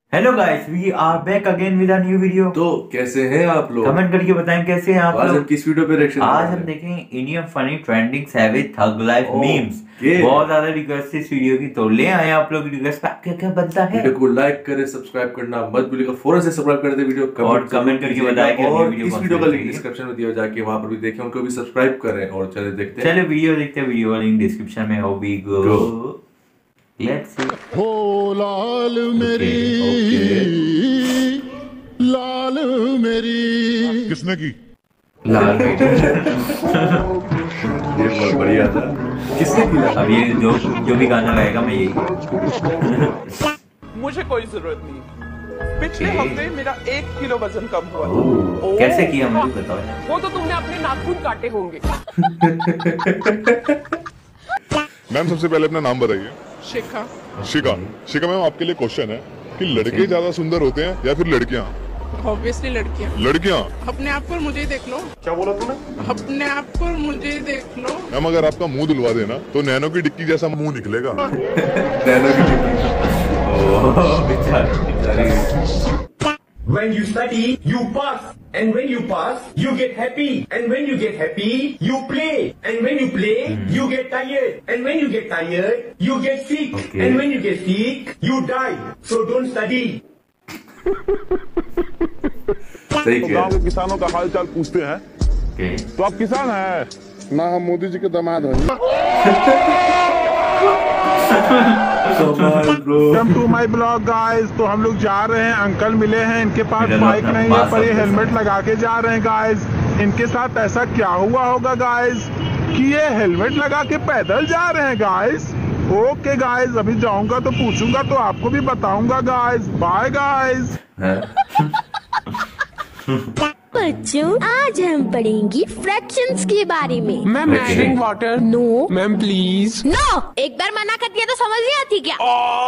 Hello guys, we are back again with a new video. तो कैसे हैं आप लोग? कमेंट करके बताएं कैसे हैं आप आज लोग। हम किस वीडियो पे रिएक्शन आज हम देखेंगे Indian funny trending savage thug life memes. बहुत ज्यादा रिक्वेस्ट इस वीडियो की, तो ले आए आप लोग रिक्वेस्ट पे। क्या क्या बनता है? वीडियो को लाइक करें, सब्सक्राइब करना मत भूलिएगा, फौरन से सब्सक्राइब कर दे वीडियो और कमेंट करके बताएं कि और वीडियो इस वीडियो का लिंक डिस्क्रिप्शन में दिया, जाके वहां पर भी देखें, उनको भी सब्सक्राइब करें और चले देखते हैं। चलो वीडियो देखते हैं, वीडियो का लिंक डिस्क्रिप्शन में। How we go, let's see. हो लाल मेरी लाल मेरी किसने की? लाल ये बहुत बढ़िया था। किसने किया? अब ये जो भी गाना गाएगा मैं यही मुझे कोई जरूरत नहीं। पिछले हफ्ते मेरा 1 किलो वजन कम हुआ। कैसे किया मुझे बताओ यार। वो तो तुमने अपने नाखून काटे होंगे। मैम सबसे पहले अपना नाम बताइए। शिखा। शिखा। शिखा मैम, आपके लिए क्वेश्चन है कि लड़के ज्यादा सुंदर होते हैं या फिर लड़कियां? ऑब्वियसली लड़कियां। लड़कियां। अपने आप पर मुझे ही देख लो। क्या बोला तूने? अपने आप पर मुझे ही देख लो। मैम अगर आपका मुंह धुलवा देना तो नैनो की डिक्की जैसा मुंह निकलेगा। नैनो की When you study, you pass. And when you pass, you get happy. And when you get happy, you play. And when you play, you get tired. And when you get tired, you get sick. Okay. And when you get sick, you die. So don't study. सही किया। गांव के किसानों का हाल चाल पूछते हैं। तो आप किसान हैं ना? हम मोदी जी के दामाद हैं। Welcome to my blog guys। तो हम लोग जा रहे हैं, अंकल मिले हैं, इनके पास बाइक नहीं है पर ये हेलमेट लगा के जा रहे हैं गाइस। इनके साथ ऐसा क्या हुआ होगा गाइस कि ये हेलमेट लगा के पैदल जा रहे हैं गाइस। ओके गाइस, अभी जाऊंगा तो पूछूंगा तो आपको भी बताऊंगा गाइस। Bye guys. बच्चों, आज हम पढ़ेंगे फ्रैक्शंस के बारे में। Ma'am drink water. No ma'am please. No, एक बार मना कर दिया तो समझ नहीं आती क्या?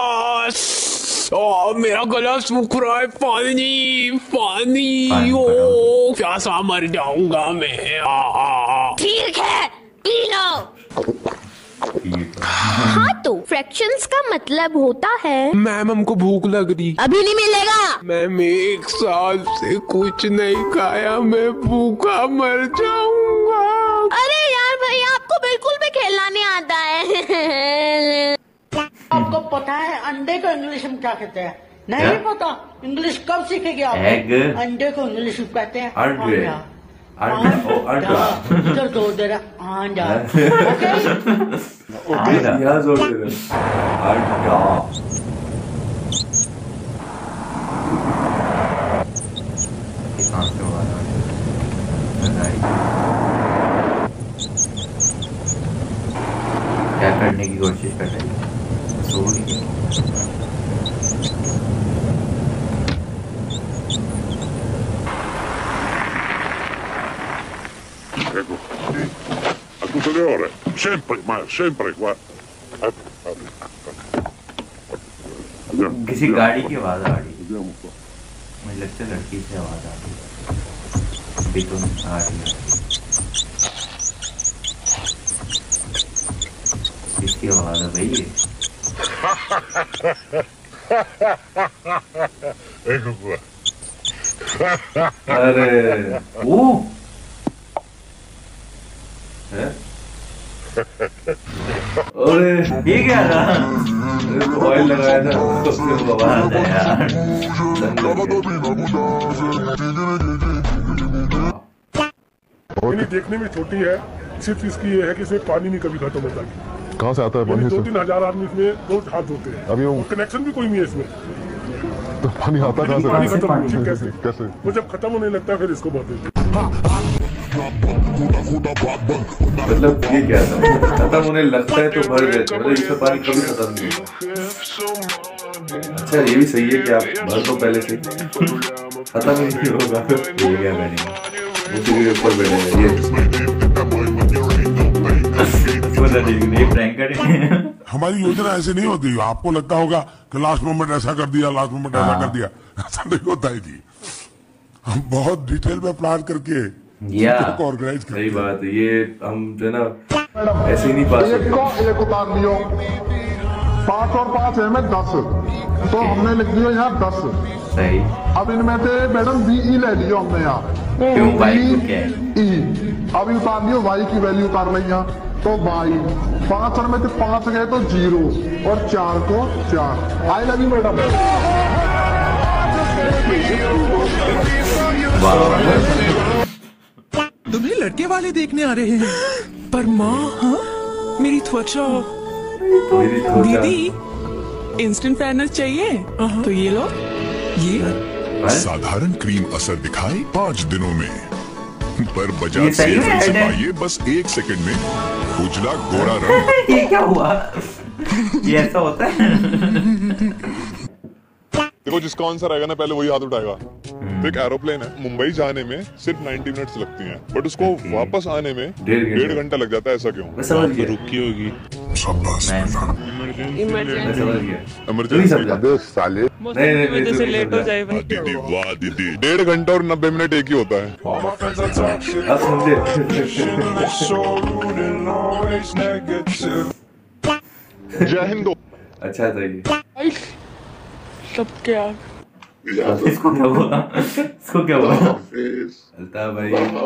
मेरा गला सूख रहा है। पानी पानी। पानी प्यासा मर जाऊंगा मैं। ठीक है, पी लो। हाँ, तो फ्रैक्शंस का मतलब होता है। मैम हमको भूख लग रही। अभी नहीं मिलेगा। मैम 1 साल से कुछ नहीं खाया, मैं भूखा मर जाऊंगा। अरे यार भाई, आपको बिल्कुल भी खेलना नहीं आता है। आपको पता है अंडे को इंग्लिश में क्या कहते हैं? नहीं पता? इंग्लिश कब सीखेंगे आप? एग। अंडे को इंग्लिश में कहते हैं अंडा। इधर जोर दे रहा अंडा। ओके, यहाँ जोर दे रहा अंडा। क्या करने की कोशिश कर रही है? सो रही है। Ecco, a tutte le ore, sempre, ma sempre qua. किसी गाड़ी की आवाज आ रही है। Vediamo un po'. मुझे लगता है लड़की से आवाज आ रही है। अभी तो आ रही है। किसकी आवाज है भाई ये? Ecco qua. अरे ओ अरे ये क्या था? ऑयल लगाया था तो उसके वो आवाज आता है यार। नहीं, देखने में छोटी है, सिर्फ इसकी ये है कि इसमें पानी नहीं कभी खत्म होता। कहाँ से आता है पानी? 2-3 हजार आदमी इसमें रोज हाथ धोते हैं। अभी वो कनेक्शन भी कोई नहीं है इसमें। तो पानी आता कहाँ पानी से? खत्म नहीं, कैसे? कैसे? वो जब खत्म होने लगता है फिर इसको बोलते हैं। मतलब ये क्या था? खत्म होने लगता है तो भर देते हैं, मतलब इसमें पानी कभी खत्म नहीं होगा। अच्छा ये भी सही है कि आप भर दो पहले से, खत्म ही नहीं होगा। ये क्या करेंगे? उसी के ऊपर बैठे ये प्रैंक करेंगे। हमारी योजना ऐसे नहीं होती। आपको लगता होगा कि लास्ट मोमेंट ऐसा कर दिया, लास्ट मोमेंट ऐसा कर दिया। ऐसा नहीं होता है जी। हम बहुत डिटेल में प्लान करके ऑर्गेनाइज करते हैं। सही बात है। ये हम जो है ना ऐसे ही नहीं पास होते। 5 और 5 है में 10, तो हमने लिख दिया यहाँ 10। सही। अब इनमें से मैडम VE ले लियो हमने यहाँ, क्यों भाई को क्या है? E अभी उतार दियो, Y की वैल्यू उतार ली यहाँ, तो Y 5 और में से 5 गए तो 0 और 4 को 4। I love you madam. तुम्हें लड़के वाले देखने आ रहे हैं, पर माँ हाँ मेरी त्वचा। दीदी इंस्टेंट फेयरनेस चाहिए तो ये लो, ये साधारण क्रीम असर दिखाए 5 दिनों में, पर बजाज से पाइए बस 1 सेकंड में उजला गोरा रंग। ये क्या हुआ? ये ऐसा होता है? देखो जिसका आंसर आएगा ना पहले वही हाथ उठाएगा। तो एक एरोप्लेन है, मुंबई जाने में सिर्फ 90 मिनट्स लगती हैं, बट उसको वापस आने में 1.5 घंटा लग जाता है। ऐसा क्यों? रुकी होगी। इमरजेंसी साले वजह से लेट हो जाए। दीदी वाह दीदी, 1.5 घंटा और 90 मिनट एक ही होता है। जय हिंद। अच्छा था ये। सब क्या इसको क्या हुआ? इसको क्या हुआ? चलता भाई।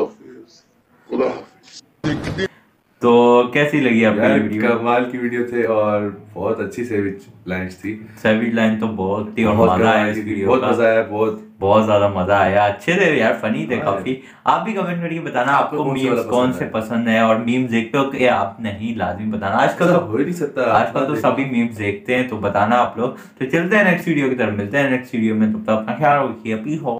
तो कैसी लगी आपको ये वीडियो? कमाल की वीडियो थे और बहुत अच्छी सेविज लाइन्स थी। सेविज लाइन तो बहुत थी और मजा आया इस वीडियो बहुत का। मजा आया, बहुत ज्यादा मजा आया। अच्छे थे यार, फनी थे काफी। आप भी कमेंट करके बताना आपको मीम्स कौन से पसंद है, और मीम्स देखते हो कि आप नहीं, लाजमी बताना। आजकल तो हो ही नहीं सकता, आजकल तो सभी मीम्स देखते हैं, तो बताना आप लोग। तो चलते हैं नेक्स्ट वीडियो की तरफ, मिलते हैं नेक्स्ट वीडियो में। तब तक अपना ख्याल रखिए।